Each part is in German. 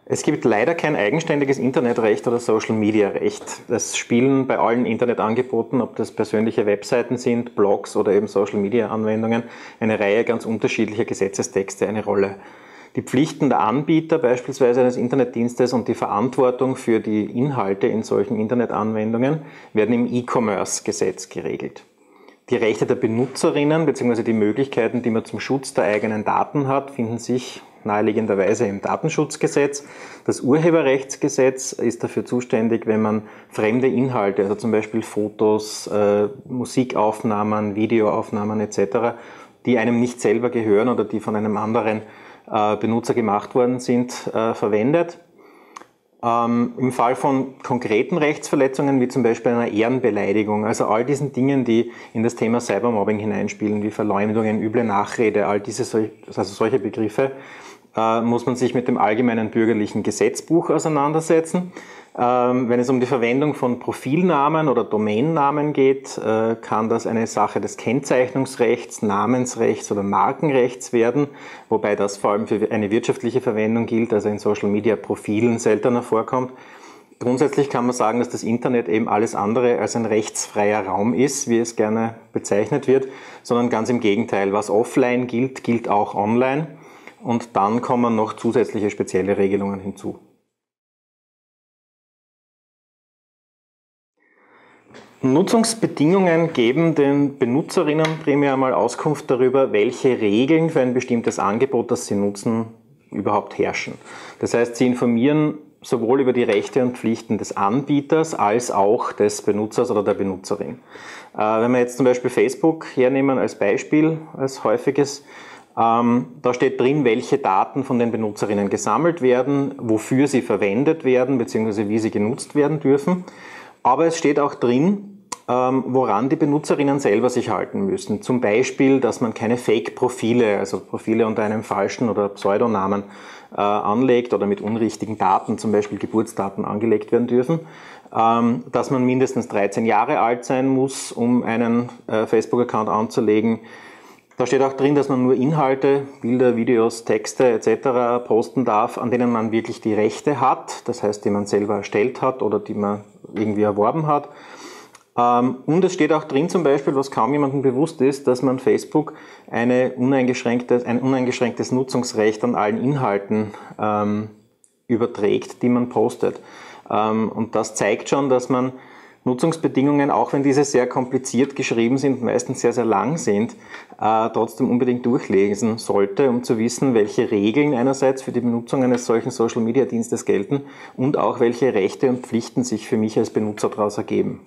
Es gibt leider kein eigenständiges Internetrecht oder Social-Media-Recht. Das spielen bei allen Internetangeboten, ob das persönliche Webseiten sind, Blogs oder eben Social-Media-Anwendungen, eine Reihe ganz unterschiedlicher Gesetzestexte eine Rolle. Die Pflichten der Anbieter beispielsweise eines Internetdienstes und die Verantwortung für die Inhalte in solchen Internetanwendungen werden im E-Commerce-Gesetz geregelt. Die Rechte der Benutzerinnen bzw. die Möglichkeiten, die man zum Schutz der eigenen Daten hat, finden sich naheliegenderweise im Datenschutzgesetz. Das Urheberrechtsgesetz ist dafür zuständig, wenn man fremde Inhalte, also zum Beispiel Fotos, Musikaufnahmen, Videoaufnahmen etc., die einem nicht selber gehören oder die von einem anderen Benutzer gemacht worden sind, verwendet. Im Fall von konkreten Rechtsverletzungen, wie zum Beispiel einer Ehrenbeleidigung, also all diesen Dingen, die in das Thema Cybermobbing hineinspielen, wie Verleumdungen, üble Nachrede, all diese, also solche Begriffe, muss man sich mit dem allgemeinen bürgerlichen Gesetzbuch auseinandersetzen. Wenn es um die Verwendung von Profilnamen oder Domainnamen geht, kann das eine Sache des Kennzeichnungsrechts, Namensrechts oder Markenrechts werden, wobei das vor allem für eine wirtschaftliche Verwendung gilt, also in Social-Media-Profilen seltener vorkommt. Grundsätzlich kann man sagen, dass das Internet eben alles andere als ein rechtsfreier Raum ist, wie es gerne bezeichnet wird, sondern ganz im Gegenteil. Was offline gilt, gilt auch online. Und dann kommen noch zusätzliche spezielle Regelungen hinzu. Nutzungsbedingungen geben den Benutzerinnen primär einmal Auskunft darüber, welche Regeln für ein bestimmtes Angebot, das sie nutzen, überhaupt herrschen. Das heißt, sie informieren sowohl über die Rechte und Pflichten des Anbieters als auch des Benutzers oder der Benutzerin. Wenn wir jetzt zum Beispiel Facebook hernehmen als Beispiel, als häufiges, da steht drin, welche Daten von den Benutzerinnen gesammelt werden, wofür sie verwendet werden bzw. wie sie genutzt werden dürfen. Aber es steht auch drin, woran die Benutzerinnen selber sich halten müssen. Zum Beispiel, dass man keine Fake-Profile, also Profile unter einem falschen oder Pseudonamen anlegt oder mit unrichtigen Daten, zum Beispiel Geburtsdaten, angelegt werden dürfen. Dass man mindestens 13 Jahre alt sein muss, um einen Facebook-Account anzulegen. Da steht auch drin, dass man nur Inhalte, Bilder, Videos, Texte etc. posten darf, an denen man wirklich die Rechte hat, das heißt, die man selber erstellt hat oder die man irgendwie erworben hat. Und es steht auch drin zum Beispiel, was kaum jemandem bewusst ist, dass man Facebook ein uneingeschränktes Nutzungsrecht an allen Inhalten überträgt, die man postet. Und das zeigt schon, dass man Nutzungsbedingungen, auch wenn diese sehr kompliziert geschrieben sind, meistens sehr, sehr lang sind, trotzdem unbedingt durchlesen sollte, um zu wissen, welche Regeln einerseits für die Benutzung eines solchen Social-Media-Dienstes gelten und auch welche Rechte und Pflichten sich für mich als Benutzer daraus ergeben.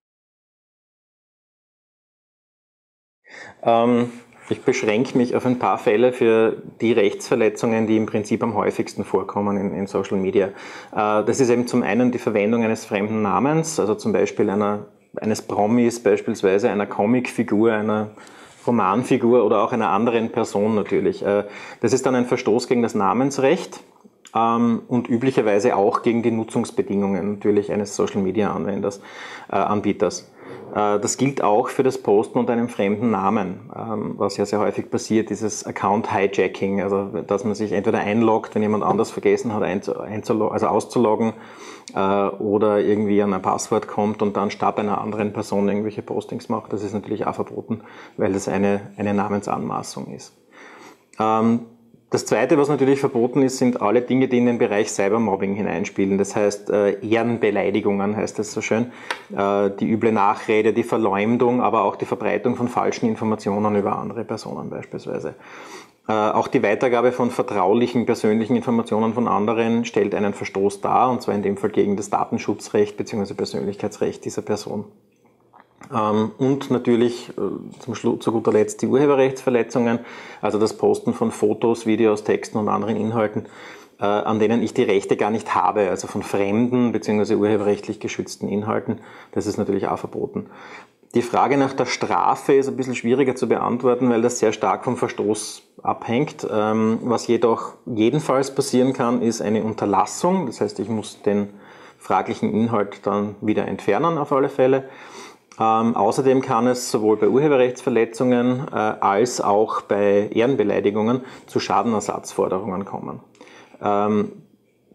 Ich beschränke mich auf ein paar Fälle für die Rechtsverletzungen, die im Prinzip am häufigsten vorkommen in Social Media. Das ist eben zum einen die Verwendung eines fremden Namens, also zum Beispiel eines Promis, beispielsweise einer Comicfigur, einer Romanfigur oder auch einer anderen Person natürlich. Das ist dann ein Verstoß gegen das Namensrecht und üblicherweise auch gegen die Nutzungsbedingungen natürlich eines Social Media Anbieters. Das gilt auch für das Posten unter einem fremden Namen, was ja sehr häufig passiert, dieses Account-Hijacking, also dass man sich entweder einloggt, wenn jemand anders vergessen hat auszuloggen, oder irgendwie an ein Passwort kommt und dann statt einer anderen Person irgendwelche Postings macht. Das ist natürlich auch verboten, weil das eine Namensanmaßung ist. Das Zweite, was natürlich verboten ist, sind alle Dinge, die in den Bereich Cybermobbing hineinspielen. Das heißt, Ehrenbeleidigungen heißt das so schön, die üble Nachrede, die Verleumdung, aber auch die Verbreitung von falschen Informationen über andere Personen beispielsweise. Auch die Weitergabe von vertraulichen, persönlichen Informationen von anderen stellt einen Verstoß dar, und zwar in dem Fall gegen das Datenschutzrecht bzw. Persönlichkeitsrecht dieser Person. Und natürlich zu guter Letzt die Urheberrechtsverletzungen, also das Posten von Fotos, Videos, Texten und anderen Inhalten, an denen ich die Rechte gar nicht habe, also von fremden bzw. urheberrechtlich geschützten Inhalten. Das ist natürlich auch verboten. Die Frage nach der Strafe ist ein bisschen schwieriger zu beantworten, weil das sehr stark vom Verstoß abhängt. Was jedoch jedenfalls passieren kann, ist eine Unterlassung. Das heißt, ich muss den fraglichen Inhalt dann wieder entfernen auf alle Fälle. Außerdem kann es sowohl bei Urheberrechtsverletzungen als auch bei Ehrenbeleidigungen zu Schadenersatzforderungen kommen.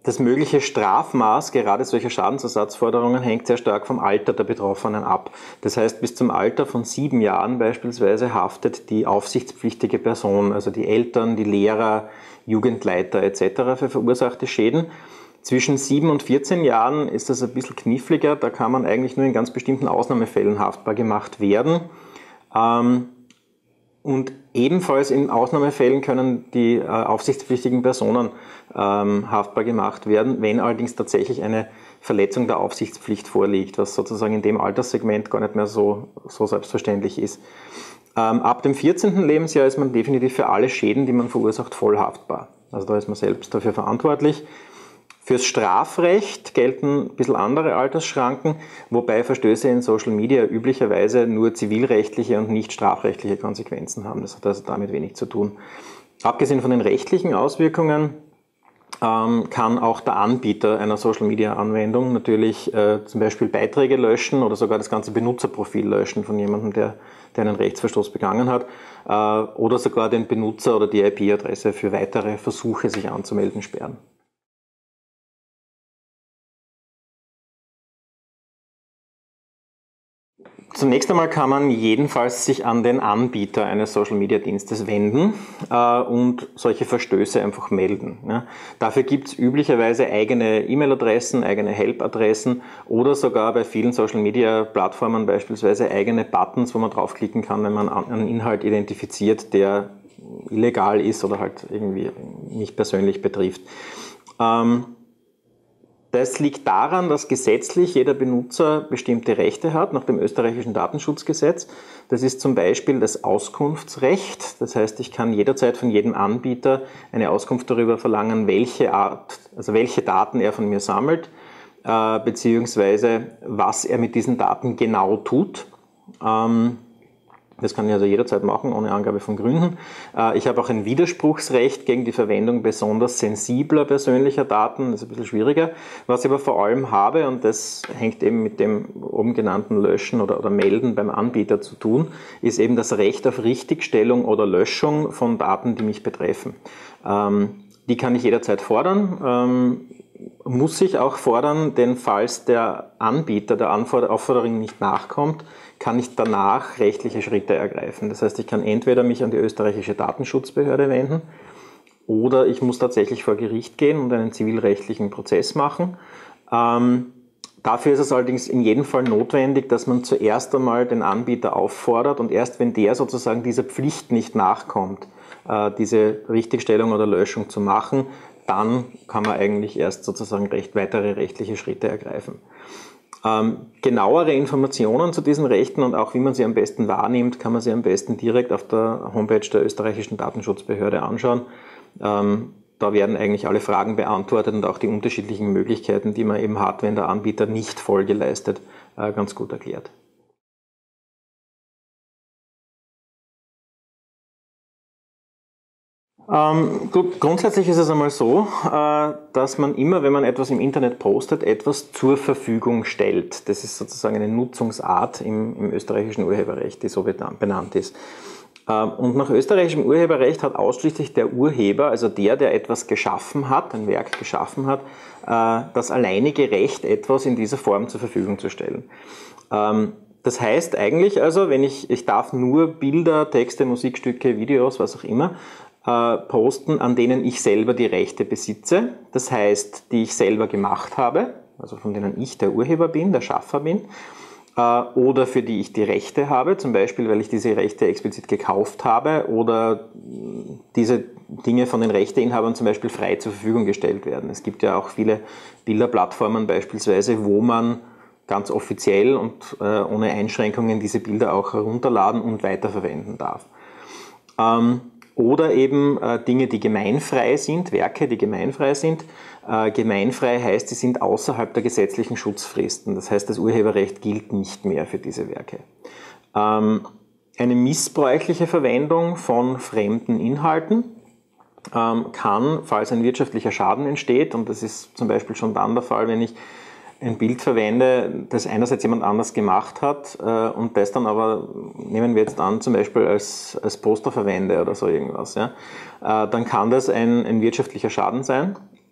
Das mögliche Strafmaß gerade solcher Schadensersatzforderungen hängt sehr stark vom Alter der Betroffenen ab. Das heißt, bis zum Alter von 7 Jahren beispielsweise haftet die aufsichtspflichtige Person, also die Eltern, die Lehrer, Jugendleiter etc. für verursachte Schäden. Zwischen 7 und 14 Jahren ist das ein bisschen kniffliger, da kann man eigentlich nur in ganz bestimmten Ausnahmefällen haftbar gemacht werden. Und ebenfalls in Ausnahmefällen können die aufsichtspflichtigen Personen haftbar gemacht werden, wenn allerdings tatsächlich eine Verletzung der Aufsichtspflicht vorliegt, was sozusagen in dem Alterssegment gar nicht mehr so selbstverständlich ist. Ab dem 14. Lebensjahr ist man definitiv für alle Schäden, die man verursacht, voll haftbar. Also da ist man selbst dafür verantwortlich. Fürs Strafrecht gelten ein bisschen andere Altersschranken, wobei Verstöße in Social Media üblicherweise nur zivilrechtliche und nicht strafrechtliche Konsequenzen haben. Das hat also damit wenig zu tun. Abgesehen von den rechtlichen Auswirkungen kann auch der Anbieter einer Social Media Anwendung natürlich zum Beispiel Beiträge löschen oder sogar das ganze Benutzerprofil löschen von jemandem, der einen Rechtsverstoß begangen hat, oder sogar den Benutzer oder die IP-Adresse für weitere Versuche, sich anzumelden, sperren. Zunächst einmal kann man jedenfalls sich an den Anbieter eines Social-Media-Dienstes wenden und solche Verstöße einfach melden. Ja. Dafür gibt es üblicherweise eigene E-Mail-Adressen, eigene Help-Adressen oder sogar bei vielen Social-Media-Plattformen beispielsweise eigene Buttons, wo man draufklicken kann, wenn man einen Inhalt identifiziert, der illegal ist oder halt irgendwie mich persönlich betrifft. Das liegt daran, dass gesetzlich jeder Benutzer bestimmte Rechte hat nach dem österreichischen Datenschutzgesetz. Das ist zum Beispiel das Auskunftsrecht. Das heißt, ich kann jederzeit von jedem Anbieter eine Auskunft darüber verlangen, welche Daten er von mir sammelt, beziehungsweise was er mit diesen Daten genau tut. Das kann ich also jederzeit machen, ohne Angabe von Gründen. Ich habe auch ein Widerspruchsrecht gegen die Verwendung besonders sensibler persönlicher Daten. Das ist ein bisschen schwieriger. Was ich aber vor allem habe, und das hängt eben mit dem oben genannten Löschen oder Melden beim Anbieter zu tun, ist eben das Recht auf Richtigstellung oder Löschung von Daten, die mich betreffen. Die kann ich jederzeit fordern. Muss ich auch fordern, denn falls der Anbieter der Aufforderung nicht nachkommt, kann ich danach rechtliche Schritte ergreifen. Das heißt, ich kann entweder mich an die österreichische Datenschutzbehörde wenden oder ich muss tatsächlich vor Gericht gehen und einen zivilrechtlichen Prozess machen. Dafür ist es allerdings in jedem Fall notwendig, dass man zuerst einmal den Anbieter auffordert und erst wenn der sozusagen dieser Pflicht nicht nachkommt, diese Richtigstellung oder Löschung zu machen, dann kann man eigentlich erst sozusagen weitere rechtliche Schritte ergreifen. Genauere Informationen zu diesen Rechten und auch wie man sie am besten wahrnimmt, kann man sie am besten direkt auf der Homepage der österreichischen Datenschutzbehörde anschauen. Da werden eigentlich alle Fragen beantwortet und auch die unterschiedlichen Möglichkeiten, die man eben hat, wenn der Anbieter nicht Folge leistet, ganz gut erklärt. Grundsätzlich ist es einmal so, dass man immer, wenn man etwas im Internet postet, etwas zur Verfügung stellt. Das ist sozusagen eine Nutzungsart im österreichischen Urheberrecht, die so benannt ist. Und nach österreichischem Urheberrecht hat ausschließlich der Urheber, also der etwas geschaffen hat, ein Werk geschaffen hat, das alleinige Recht, etwas in dieser Form zur Verfügung zu stellen. Das heißt eigentlich also, ich darf nur Bilder, Texte, Musikstücke, Videos, was auch immer, posten, an denen ich selber die Rechte besitze, das heißt, die ich selber gemacht habe, also von denen ich der Urheber bin, der Schaffer bin, oder für die ich die Rechte habe, zum Beispiel, weil ich diese Rechte explizit gekauft habe oder diese Dinge von den Rechteinhabern zum Beispiel frei zur Verfügung gestellt werden. Es gibt ja auch viele Bilderplattformen beispielsweise, wo man ganz offiziell und ohne Einschränkungen diese Bilder auch herunterladen und weiterverwenden darf. Oder eben Dinge, die gemeinfrei sind, Werke, die gemeinfrei sind. Gemeinfrei heißt, sie sind außerhalb der gesetzlichen Schutzfristen. Das heißt, das Urheberrecht gilt nicht mehr für diese Werke. Eine missbräuchliche Verwendung von fremden Inhalten kann, falls ein wirtschaftlicher Schaden entsteht, und das ist zum Beispiel schon dann der Fall, wenn ich ein Bild verwende, das einerseits jemand anders gemacht hat und das dann aber, nehmen wir jetzt an, zum Beispiel als Poster verwende oder so irgendwas, ja, dann kann das ein wirtschaftlicher Schaden sein.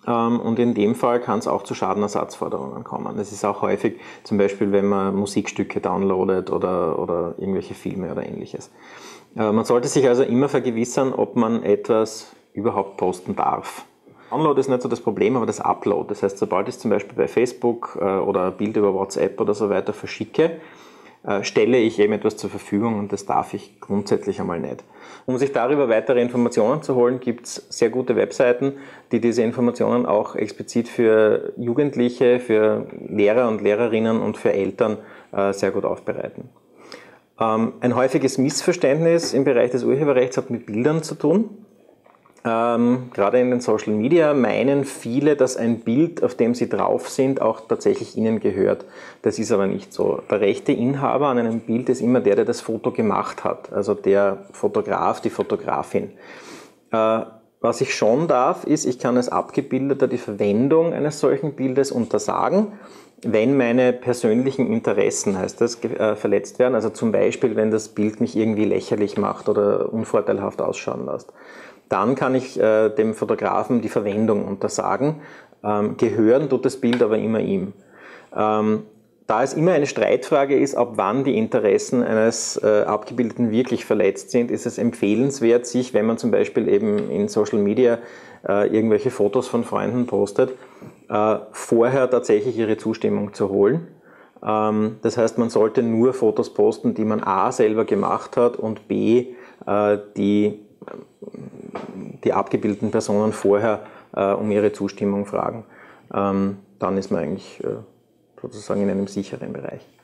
Und in dem Fall kann es auch zu Schadenersatzforderungen kommen. Das ist auch häufig, zum Beispiel, wenn man Musikstücke downloadet oder irgendwelche Filme oder ähnliches. Man sollte sich also immer vergewissern, ob man etwas überhaupt posten darf. Download ist nicht so das Problem, aber das Upload. Das heißt, sobald ich es zum Beispiel bei Facebook oder ein Bild über WhatsApp oder so weiter verschicke, stelle ich eben etwas zur Verfügung und das darf ich grundsätzlich einmal nicht. Um sich darüber weitere Informationen zu holen, gibt es sehr gute Webseiten, die diese Informationen auch explizit für Jugendliche, für Lehrer und Lehrerinnen und für Eltern sehr gut aufbereiten. Ein häufiges Missverständnis im Bereich des Urheberrechts hat mit Bildern zu tun. Gerade in den Social Media meinen viele, dass ein Bild, auf dem sie drauf sind, auch tatsächlich ihnen gehört. Das ist aber nicht so. Der rechte Inhaber an einem Bild ist immer der das Foto gemacht hat, also der Fotograf, die Fotografin. Was ich schon darf, ist, ich kann als Abgebildeter die Verwendung eines solchen Bildes untersagen, wenn meine persönlichen Interessen, heißt das, verletzt werden. Also zum Beispiel, wenn das Bild mich irgendwie lächerlich macht oder unvorteilhaft ausschauen lässt. Dann kann ich dem Fotografen die Verwendung untersagen. Gehören tut das Bild aber immer ihm. Da es immer eine Streitfrage ist, ab wann die Interessen eines Abgebildeten wirklich verletzt sind, ist es empfehlenswert, sich, wenn man zum Beispiel eben in Social Media irgendwelche Fotos von Freunden postet, vorher tatsächlich ihre Zustimmung zu holen. Das heißt, man sollte nur Fotos posten, die man A selber gemacht hat und B die abgebildeten Personen vorher um ihre Zustimmung fragen. Dann ist man eigentlich sozusagen in einem sicheren Bereich.